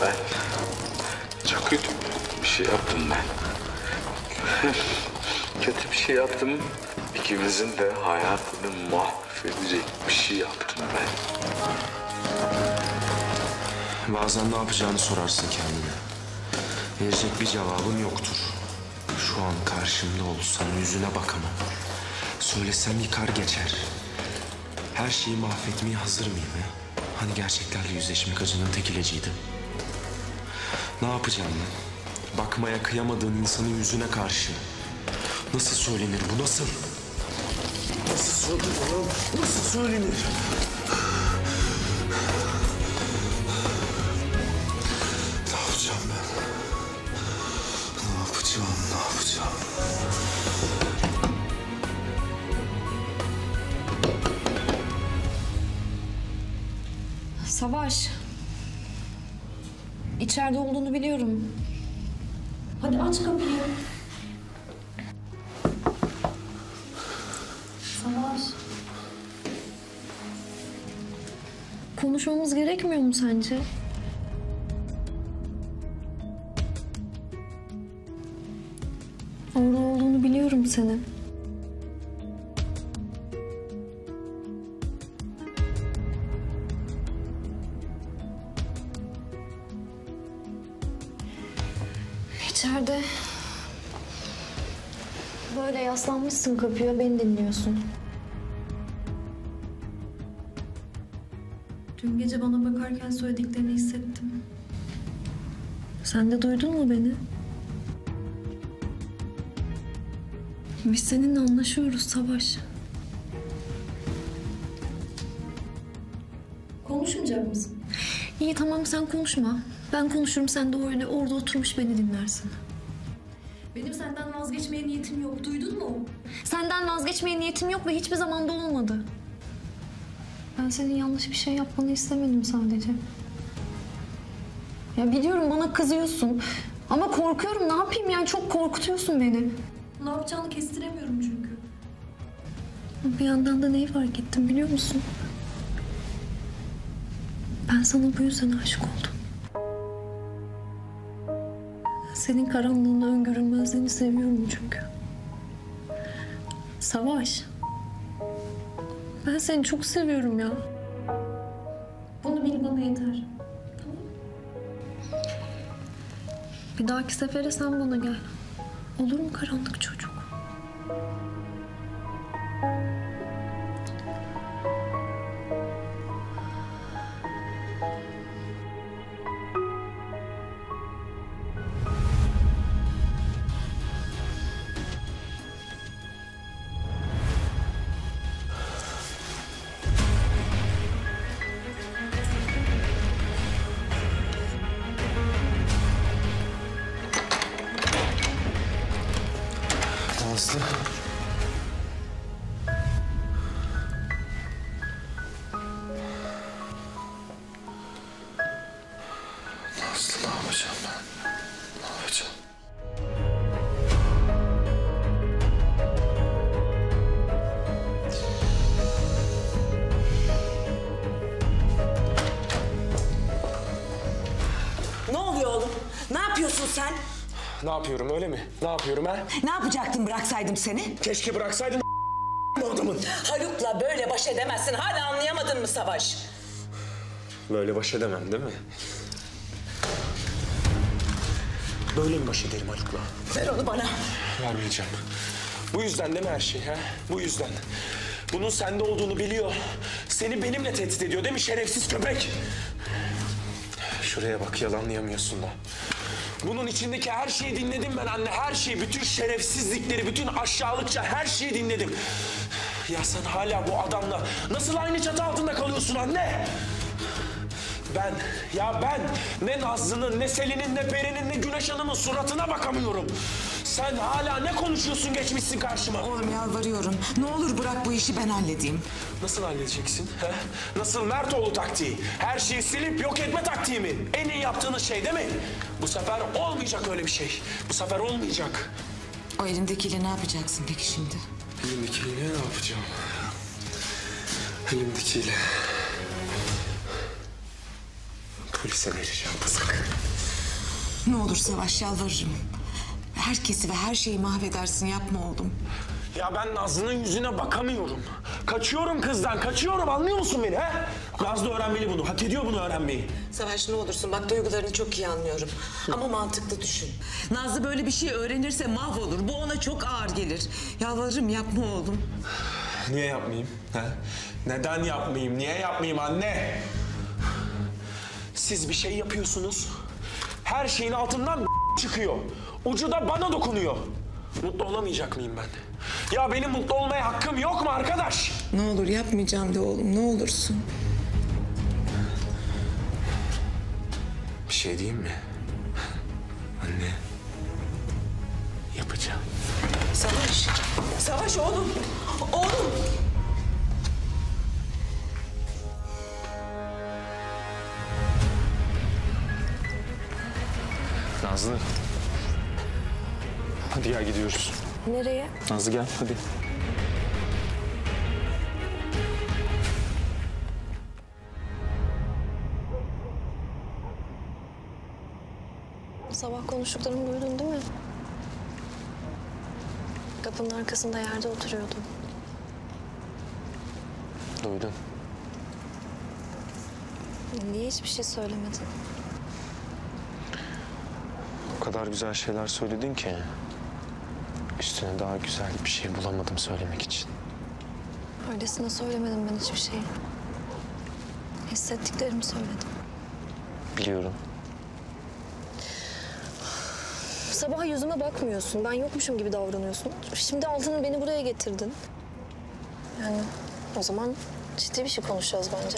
Ben çok kötü bir şey yaptım ben. Kötü bir şey yaptım. İkimizin de hayatını mahvedecek bir şey yaptım ben. Bazen ne yapacağını sorarsın kendine. Verecek bir cevabın yoktur. Şu an karşımda olsan yüzüne bakamam. Söylesem yıkar geçer. Her şeyi mahvetmeye hazır mıyım ya? Hani gerçeklerle yüzleşmek acının tek ilacıydı. Ne yapacağım ben? Bakmaya kıyamadığın insanın yüzüne karşı. Nasıl söylenir bu, nasıl? Nasıl söylenir? Nasıl söylenir? Ne yapacağım ben? Ne yapacağım, ne yapacağım? Savaş. İçeride olduğunu biliyorum. Hadi aç kapıyı. Savaş. Konuşmamız gerekmiyor mu sence? Orada olduğunu biliyorum senin. İçeride böyle yaslanmışsın kapıya, beni dinliyorsun. Dün gece bana bakarken söylediklerini hissettim. Sen de duydun mu beni? Biz seninle anlaşıyoruz Savaş. Konuşmayacak mısın? İyi tamam, sen konuşma. Ben konuşurum, sen de öyle orada oturmuş beni dinlersin. Benim senden vazgeçmeye niyetim yok, duydun mu? Senden vazgeçmeye niyetim yok ve hiçbir zaman da olmadı. Ben senin yanlış bir şey yapmanı istemedim sadece. Ya biliyorum bana kızıyorsun ama korkuyorum, ne yapayım yani, çok korkutuyorsun beni. Ne yapacağını kestiremiyorum çünkü. Bir yandan da neyi fark ettim biliyor musun? Ben sana bu yüzden aşık oldum. Senin karanlığını, öngörülmezliğini seviyorum çünkü. Savaş. Ben seni çok seviyorum ya. Bunu bil, bana yeter. Tamam. Bir dahaki sefere sen bana gel. Olur mu karanlık çocuk? Aslı. Aslı, ne yapacağım ben? Ne yapacağım? Ne oluyor oğlum? Ne yapıyorsun sen? Ne yapıyorum, öyle mi? Ne yapıyorum ha? Ne yapacaktın bıraksaydım seni? Keşke bıraksaydın adamın. Haluk'la böyle baş edemezsin. Hala anlayamadın mı Savaş? Böyle baş edemem değil mi? Böyle mi baş ederim Haluk'la? Ver onu bana. Vermeyeceğim. Bu yüzden değil mi her şey ha? Bu yüzden. Bunun sende olduğunu biliyor. Seni benimle tehdit ediyor değil mi şerefsiz köpek? Şuraya bak, yalanlayamıyorsun da. Bunun içindeki her şeyi dinledim ben anne. Her şeyi, bütün şerefsizlikleri, bütün aşağılıkça her şeyi dinledim. Ya sen hala bu adamla nasıl aynı çatı altında kalıyorsun anne? Ben ne Nazlı'nın, ne Selin'in, ne Peri'nin, ne Güneş Hanım'ın suratına bakamıyorum. Sen hala ne konuşuyorsun, geçmişsin karşıma. Oğlum yalvarıyorum. Ne olur bırak bu işi, ben halledeyim. Nasıl halledeceksin? He? Nasıl Mertoğlu taktiği? Her şeyi silip yok etme taktiği mi? En iyi yaptığınız şey değil mi? Bu sefer olmayacak öyle bir şey. Bu sefer olmayacak. O elindekiyle ne yapacaksın peki şimdi? Elimdekiyle ne yapacağım? Elimdekiyle... Polise vereceğim sakın. Ne olur Savaş, yalvarırım. Herkesi ve her şeyi mahvedersin, yapma oğlum. Ya ben Nazlı'nın yüzüne bakamıyorum. Kaçıyorum kızdan, kaçıyorum, anlıyor musun beni he? Nazlı öğrenmeli bunu, hak ediyor bunu öğrenmeyi. Savaş ne olursun, bak duygularını çok iyi anlıyorum. Ama mantıklı düşün. Nazlı böyle bir şey öğrenirse mahvolur. Bu ona çok ağır gelir. Yalvarırım, yapma oğlum. Niye yapmayayım? He? Neden yapmayayım? Niye yapmayayım anne? Siz bir şey yapıyorsunuz. Her şeyin altından çıkıyor. Ucu da bana dokunuyor. Mutlu olamayacak mıyım ben? Ya benim mutlu olmaya hakkım yok mu arkadaş? Ne olur yapmayacağım de oğlum, ne olursun. Bir şey diyeyim mi? Anne. Yapacağım. Savaş, Savaş oğlum, oğlum. Nazlı. Hadi ya gidiyoruz. Nereye? Nazlı gel hadi. Sabah konuştuklarımı duydun değil mi? Kapının arkasında yerde oturuyordum. Duydum. Niye hiçbir şey söylemedin? O kadar güzel şeyler söyledin ki. Üstüne daha güzel bir şey bulamadım söylemek için. Öylesine söylemedim ben hiçbir şeyi. Hissettiklerimi söyledim. Biliyorum. Sabah yüzüme bakmıyorsun. Ben yokmuşum gibi davranıyorsun. Şimdi altını beni buraya getirdin. Yani o zaman ciddi bir şey konuşacağız bence.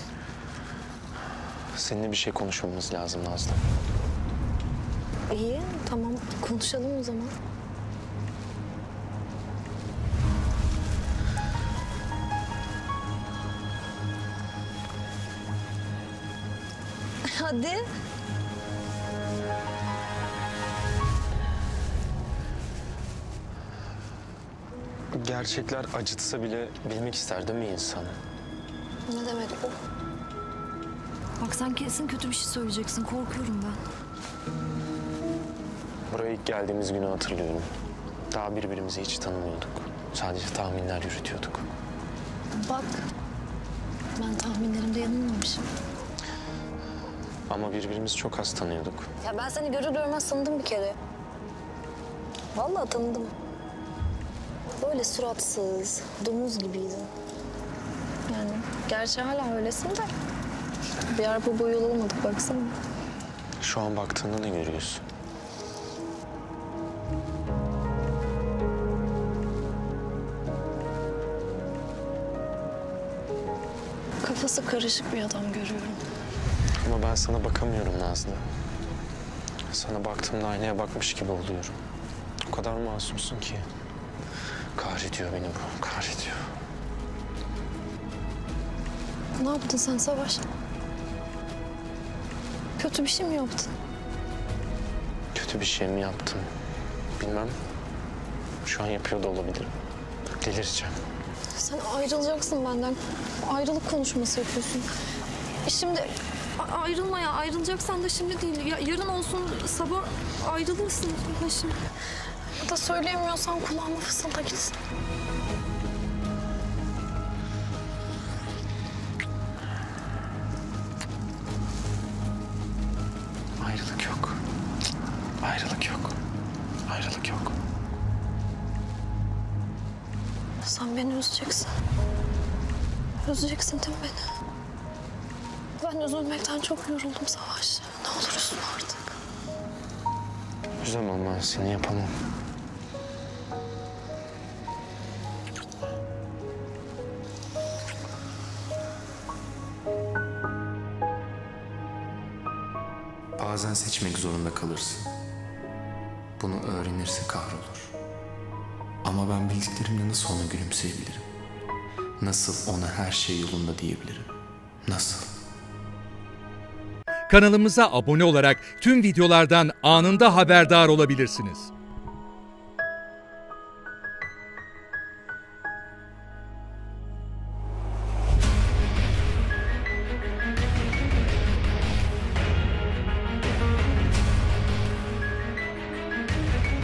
Seninle bir şey konuşmamız lazım Nazlı. İyi, tamam. Konuşalım o zaman. Hadi. Gerçekler acıtsa bile bilmek ister değil mi insan? Ne demek bu? Bak sen kesin kötü bir şey söyleyeceksin. Korkuyorum ben. Buraya ilk geldiğimiz günü hatırlıyorum. Daha birbirimizi hiç tanımıyorduk. Sadece tahminler yürütüyorduk. Bak. Ben tahminlerimde yanılmamışım. Ama birbirimizi çok az tanıyorduk. Ya ben seni görür görmez tanıdım bir kere. Vallahi tanıdım. Böyle suratsız, domuz gibiydin. Yani gerçi hala öylesin de. Bir arpa boyu yol olmadık baksana. Şu an baktığında ne görüyorsun? Kafası karışık bir adam görüyorum. Ama ben sana bakamıyorum Nazlı. Sana baktığımda aynaya bakmış gibi oluyorum. O kadar masumsun ki. Kahrediyor beni bu, kahrediyor. Ne yaptın sen Savaş? Kötü bir şey mi yaptın? Kötü bir şey mi yaptım? Bilmem. Şu an yapıyor da olabilirim. Delireceğim. Sen ayrılacaksın benden. Ayrılık konuşması yapıyorsun. Şimdi ayrılma ya. Ayrılacaksan da şimdi değil. Ya, yarın olsun sabah ayrılırsın. Ya şimdi. Ya da söyleyemiyorsan kulağıma fısılda gitsin. Ayrılık yok. Ayrılık yok. Ayrılık yok. Sen beni üzeceksin. Üzeceksin değil mi beni? Ben üzülmekten çok yoruldum Savaş. Ne olur üzülme artık. Üzemem ben seni, yapamam. Bazen seçmek zorunda kalırsın. Bunu öğrenirse kahrolur. Ama ben bildiklerimle nasıl ona gülümseyebilirim? Nasıl ona her şey yolunda diyebilirim? Nasıl? Kanalımıza abone olarak tüm videolardan anında haberdar olabilirsiniz.